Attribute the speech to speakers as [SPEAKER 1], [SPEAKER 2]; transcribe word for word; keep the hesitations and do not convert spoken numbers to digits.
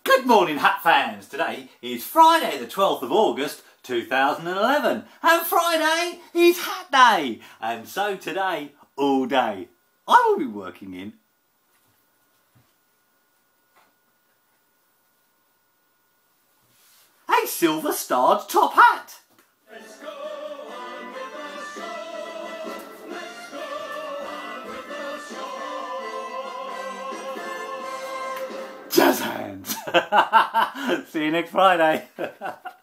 [SPEAKER 1] Good morning, Hat fans. Today is Friday the twelfth of August two thousand eleven and Friday is Hat Day, and so today all day I will be working in a silver starred top hat.
[SPEAKER 2] Let's go on with the show. Let's go on with the show.
[SPEAKER 1] Jazz hands. See you next Friday.